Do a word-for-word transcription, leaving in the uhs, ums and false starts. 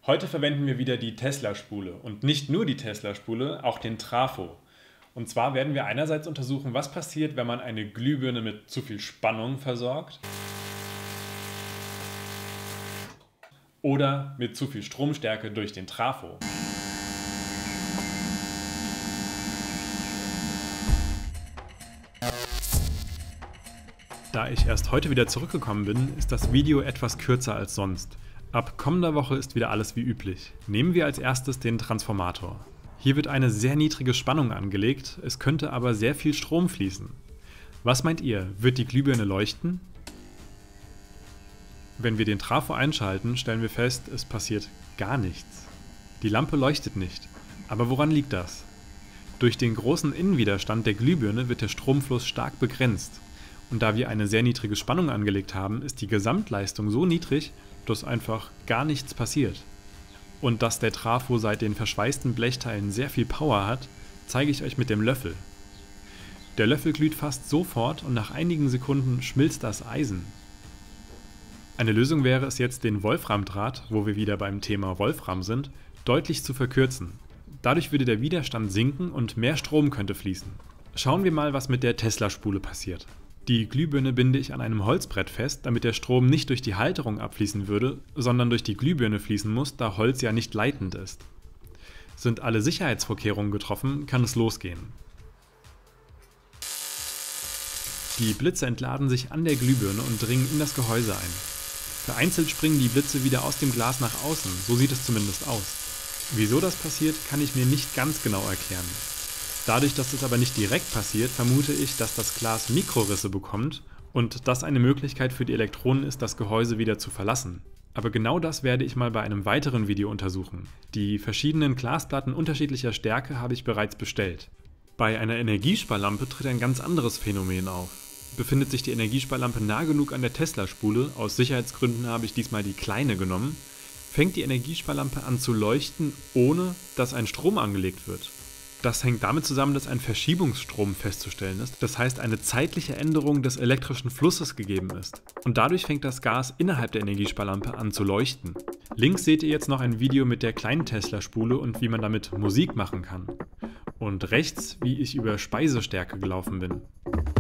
Heute verwenden wir wieder die Tesla-Spule und nicht nur die Tesla-Spule, auch den Trafo. Und zwar werden wir einerseits untersuchen, was passiert, wenn man eine Glühbirne mit zu viel Spannung versorgt oder mit zu viel Stromstärke durch den Trafo. Da ich erst heute wieder zurückgekommen bin, ist das Video etwas kürzer als sonst. Ab kommender Woche ist wieder alles wie üblich. Nehmen wir als erstes den Transformator. Hier wird eine sehr niedrige Spannung angelegt, es könnte aber sehr viel Strom fließen. Was meint ihr, wird die Glühbirne leuchten? Wenn wir den Trafo einschalten, stellen wir fest, es passiert gar nichts. Die Lampe leuchtet nicht. Aber woran liegt das? Durch den großen Innenwiderstand der Glühbirne wird der Stromfluss stark begrenzt. Und da wir eine sehr niedrige Spannung angelegt haben, ist die Gesamtleistung so niedrig, dass einfach gar nichts passiert. Und dass der Trafo seit den verschweißten Blechteilen sehr viel Power hat, zeige ich euch mit dem Löffel. Der Löffel glüht fast sofort und nach einigen Sekunden schmilzt das Eisen. Eine Lösung wäre es jetzt, den Wolframdraht, wo wir wieder beim Thema Wolfram sind, deutlich zu verkürzen. Dadurch würde der Widerstand sinken und mehr Strom könnte fließen. Schauen wir mal, was mit der Tesla-Spule passiert. Die Glühbirne binde ich an einem Holzbrett fest, damit der Strom nicht durch die Halterung abfließen würde, sondern durch die Glühbirne fließen muss, da Holz ja nicht leitend ist. Sind alle Sicherheitsvorkehrungen getroffen, kann es losgehen. Die Blitze entladen sich an der Glühbirne und dringen in das Gehäuse ein. Vereinzelt springen die Blitze wieder aus dem Glas nach außen, so sieht es zumindest aus. Wieso das passiert, kann ich mir nicht ganz genau erklären. Dadurch, dass das aber nicht direkt passiert, vermute ich, dass das Glas Mikrorisse bekommt und das eine Möglichkeit für die Elektronen ist, das Gehäuse wieder zu verlassen. Aber genau das werde ich mal bei einem weiteren Video untersuchen. Die verschiedenen Glasplatten unterschiedlicher Stärke habe ich bereits bestellt. Bei einer Energiesparlampe tritt ein ganz anderes Phänomen auf. Befindet sich die Energiesparlampe nah genug an der Tesla-Spule, aus Sicherheitsgründen habe ich diesmal die kleine genommen, fängt die Energiesparlampe an zu leuchten, ohne dass ein Strom angelegt wird. Das hängt damit zusammen, dass ein Verschiebungsstrom festzustellen ist, das heißt eine zeitliche Änderung des elektrischen Flusses gegeben ist. Und dadurch fängt das Gas innerhalb der Energiesparlampe an zu leuchten. Links seht ihr jetzt noch ein Video mit der kleinen Tesla-Spule und wie man damit Musik machen kann. Und rechts, wie ich über Speisestärke gelaufen bin.